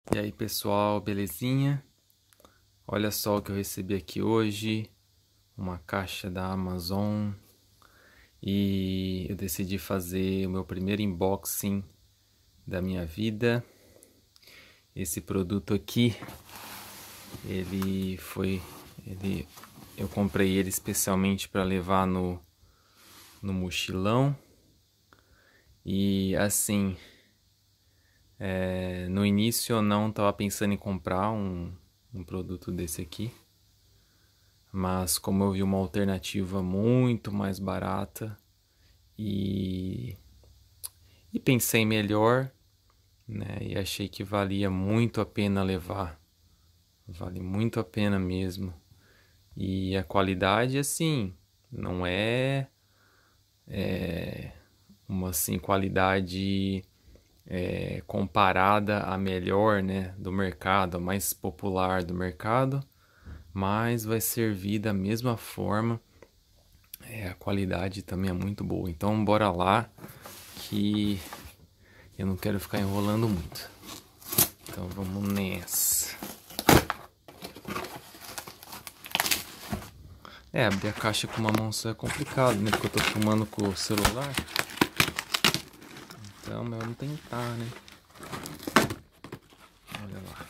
E aí pessoal, belezinha? Olha só o que eu recebi aqui hoje, uma caixa da Amazon, e eu decidi fazer o meu primeiro unboxing da minha vida. Esse produto aqui, eu comprei ele especialmente para levar no mochilão. E assim, no início eu não estava pensando em comprar um produto desse aqui, mas como eu vi uma alternativa muito mais barata e pensei melhor, né, e achei que valia muito a pena levar, vale muito a pena mesmo. E a qualidade, assim, não é uma assim, qualidade comparada à melhor, né, do mercado, a mais popular do mercado, mas vai servir da mesma forma. A qualidade também é muito boa. Então bora lá, que eu não quero ficar enrolando muito. Então vamos nessa. Abrir a caixa com uma mão só é complicado, né? Porque eu tô filmando com o celular. Então vamos tentar, né? Olha lá.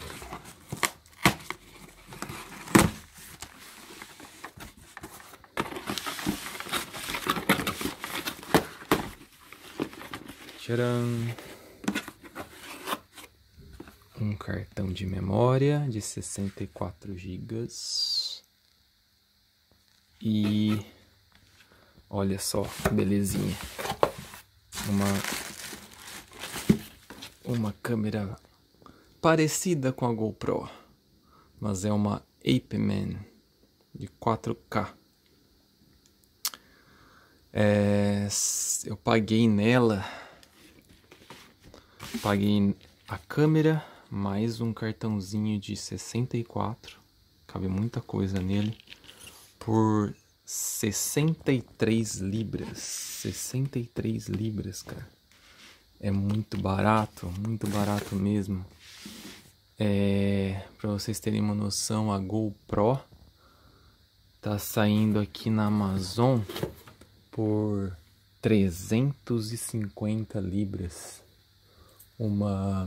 Tcharam! Um cartão de memória de 64 GB. E olha só que belezinha. Uma câmera parecida com a GoPro, mas é uma APman de 4K. Eu paguei nela, paguei a câmera mais um cartãozinho de 64, cabe muita coisa nele, por 63 libras. 63 libras, cara. É muito barato mesmo. Para vocês terem uma noção, a GoPro tá saindo aqui na Amazon por 350 libras. Uma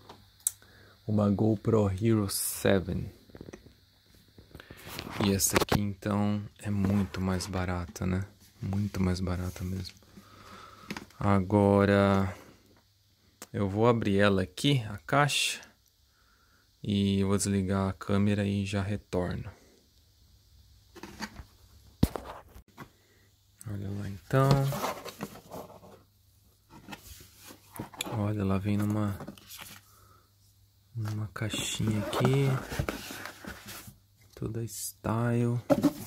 GoPro Hero 7. E essa aqui então é muito mais barata, né? Muito mais barata mesmo. Agora eu vou abrir ela aqui, a caixa, e vou desligar a câmera e já retorno. Olha lá então. Olha, ela vem numa caixinha aqui, toda style.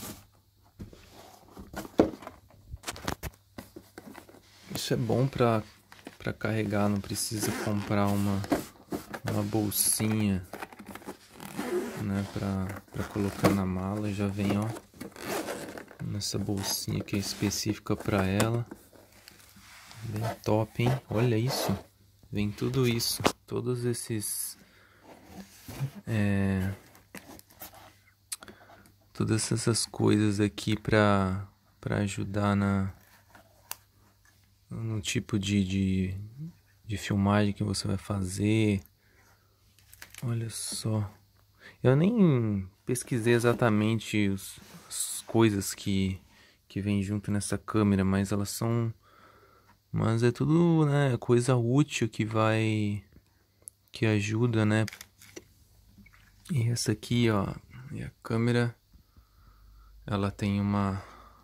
Isso é bom pra carregar, não precisa comprar uma bolsinha, né, pra colocar na mala. Já vem, ó, nessa bolsinha que é específica pra ela. Bem top, hein? Olha isso. Vem tudo isso, todos esses todas essas coisas aqui pra ajudar no tipo de filmagem que você vai fazer. Olha só, eu nem pesquisei exatamente as coisas que vem junto nessa câmera, mas mas é tudo, né, coisa útil que ajuda, né? E essa aqui, ó, é a câmera. Ela tem uma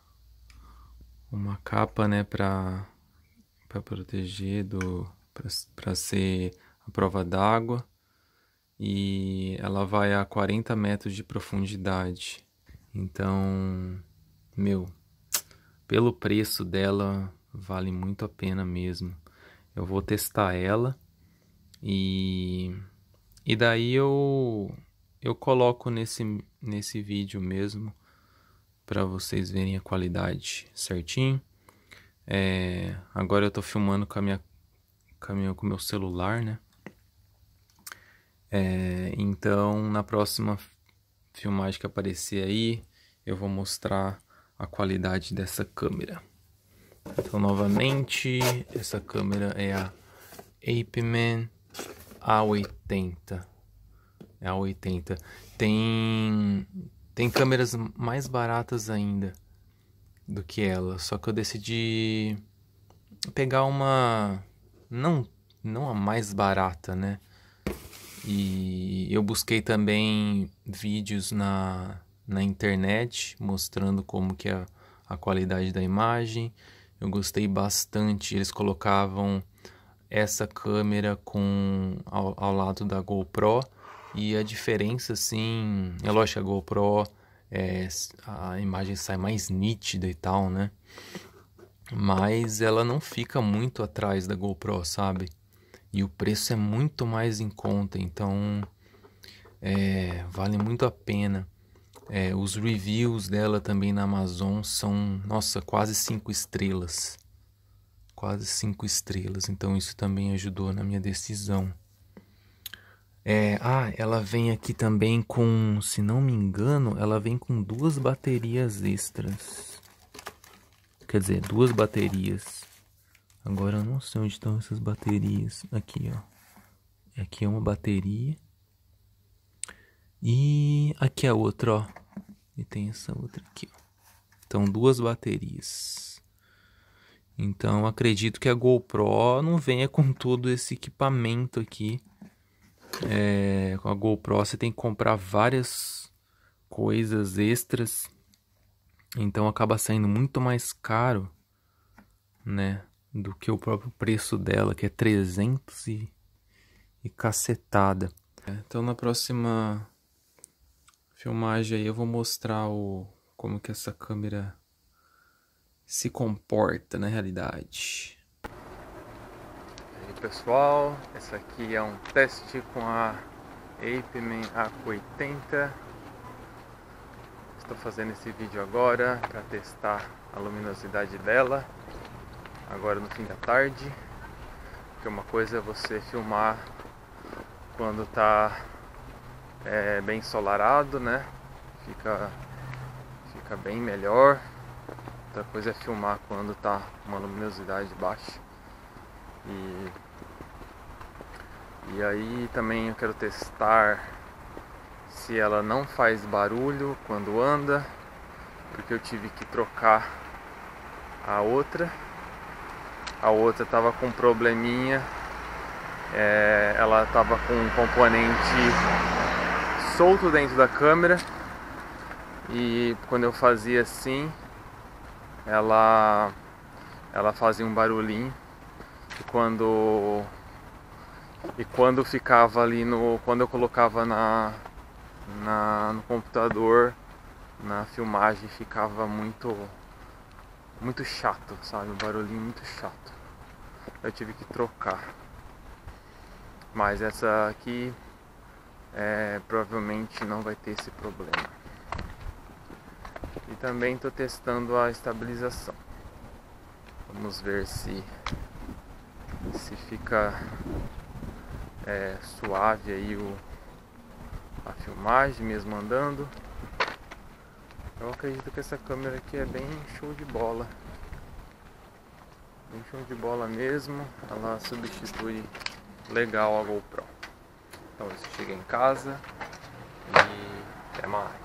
capa, né, para proteger para ser a prova d'água, e ela vai a 40 metros de profundidade. Então, meu, pelo preço dela vale muito a pena mesmo. Eu vou testar ela e daí eu coloco nesse vídeo mesmo, para vocês verem a qualidade certinho. Agora eu tô filmando com o meu celular, né? Então na próxima filmagem que aparecer aí, eu vou mostrar a qualidade dessa câmera. Então novamente, essa câmera é a APEMAN A80. É a A80. Tem câmeras mais baratas ainda do que ela, só que eu decidi pegar uma não a mais barata, né? E eu busquei também vídeos na internet mostrando como que é a qualidade da imagem. Eu gostei bastante. Eles colocavam essa câmera ao lado da GoPro, e a diferença, assim, é lógico que a GoPro a imagem sai mais nítida e tal, né? Mas ela não fica muito atrás da GoPro, sabe? E o preço é muito mais em conta, então vale muito a pena. Os reviews dela também na Amazon são, nossa, quase 5 estrelas. Quase 5 estrelas, então isso também ajudou na minha decisão. Ela vem aqui também com, se não me engano, ela vem com 2 baterias extras. Quer dizer, 2 baterias. Agora eu não sei onde estão essas baterias. Aqui, ó. Aqui é uma bateria. E aqui é a outra, ó. E tem essa outra aqui, ó. Então, 2 baterias. Então, acredito que a GoPro não venha com todo esse equipamento aqui. Com a GoPro você tem que comprar várias coisas extras. Então, acaba saindo muito mais caro, né? Do que o próprio preço dela, que é 300 e cacetada. Então na próxima filmagem aí eu vou mostrar como que essa câmera se comporta na realidade. E aí pessoal, esse aqui é um teste com a APEMAN A80. Estou fazendo esse vídeo agora para testar a luminosidade dela, agora no fim da tarde, porque uma coisa é você filmar quando está bem ensolarado, né? Fica bem melhor. Outra coisa é filmar quando está uma luminosidade baixa. E aí também eu quero testar se ela não faz barulho quando anda, porque eu tive que trocar a outra. A outra estava com um probleminha, ela estava com um componente solto dentro da câmera, e quando eu fazia assim, ela fazia um barulhinho, e quando ficava ali quando eu colocava no computador, na filmagem, ficava muito chato, sabe? Um barulhinho muito chato. Eu tive que trocar. Mas essa aqui provavelmente não vai ter esse problema. E também estou testando a estabilização. Vamos ver se fica suave aí a filmagem mesmo andando. Eu acredito que essa câmera aqui é bem show de bola. Bem show de bola mesmo. Ela substitui legal a GoPro. Então eu cheguei em casa e até mais.